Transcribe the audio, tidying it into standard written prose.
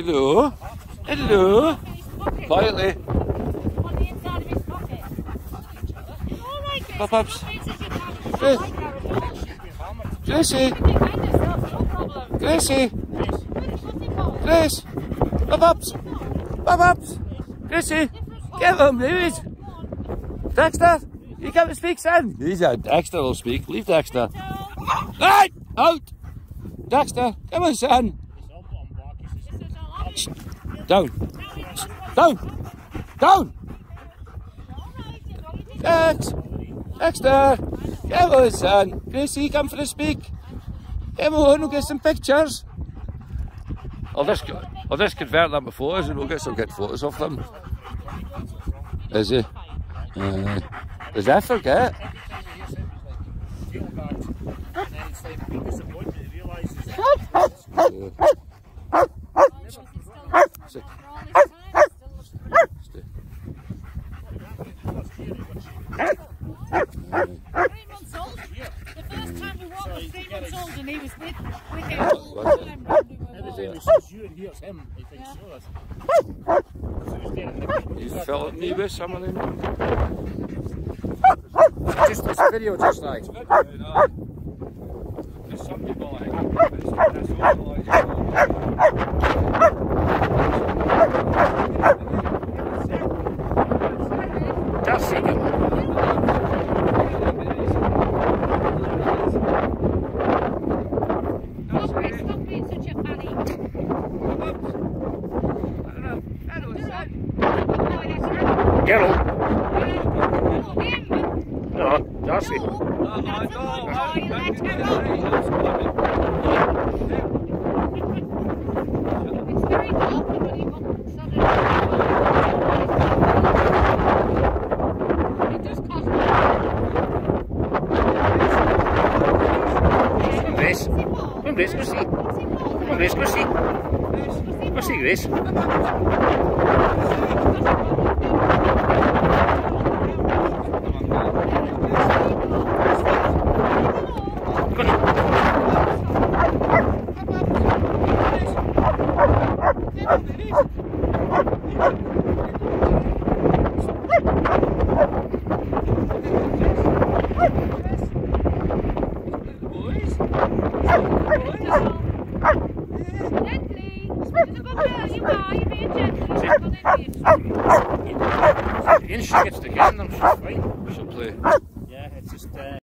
Hello. Hello. Quietly. On the inside of his pocket. Puppups. Gracie. Gracie. Grace. Puppups. Puppups. Gracie. Get them, please. Dexter. You can't speak, son. He's out. Dexter will speak. Leave Dexter. Right. Out. Dexter. Come on, son. Down. Down. Down. Dexter. Come on, son. Gracie, come for a speak. Come on, we'll get some pictures. I'll just convert them to photos and we'll get some good photos of them. Is he? Does I forget? You filming me with some of them? It's a video just like. There's some people like That's it. Stop being such a fanny. Yellow. No, that's it. It's very dark when you got suddenly. It does cost more. Grace. Come, Grace, go see. Come on, Grace, go see. Go see, Grace. She gets to get them, she's fine. she'll play. Yeah, it's just